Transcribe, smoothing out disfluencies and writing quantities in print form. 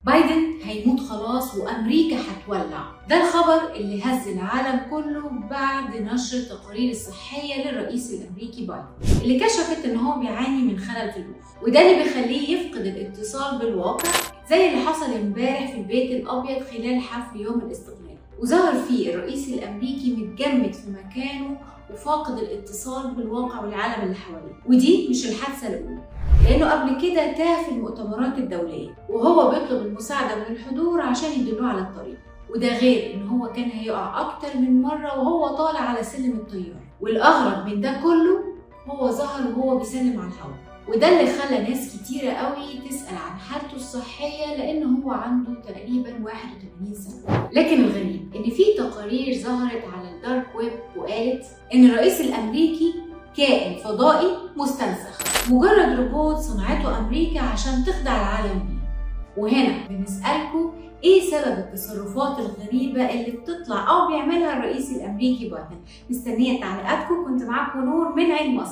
بايدن هيموت خلاص وأمريكا هتولع. ده الخبر اللي هز العالم كله بعد نشر التقارير الصحية للرئيس الأمريكي بايدن اللي كشفت إن هو بيعاني من خلل في المخ، وده اللي بيخليه يفقد الاتصال بالواقع زي اللي حصل امبارح في البيت الأبيض خلال حفل يوم الاستقلال، وظهر فيه الرئيس الأمريكي متجمد في مكانه وفاقد الاتصال بالواقع والعالم اللي حواليه. ودي مش الحادثة الأولى، لأنه قبل كده تاه في المؤتمرات الدولية وهو بيطلب المساعدة من الحضور عشان يدلوه على الطريق، وده غير إن هو كان هيقع أكتر من مرة وهو طالع على سلم الطيارة. والأغرب من ده كله هو ظهر وهو بيسلم على الهواء، وده اللي خلى ناس كتيرة قوي تسأل عن حالته الصحية لأن هو عنده تقريبا 81 سنة. لكن الغريب إن في تقارير ظهرت على الدارك ويب وقالت إن الرئيس الأمريكي كائن فضائي مستنسخ، مجرد روبوت صنعته أمريكا عشان تخدع العالم بيه. وهنا بنسألكم إيه سبب التصرفات الغريبة اللي بتطلع أو بيعملها الرئيس الأمريكي بايدن؟ مستنية تعليقاتكم. كنت معاكم نور من عين مصر.